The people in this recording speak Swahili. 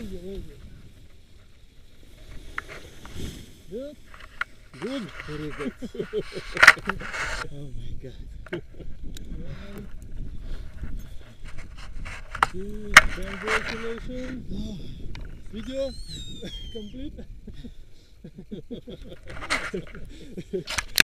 Very good. Good. Very good. Oh my God. Congratulations. Video complete.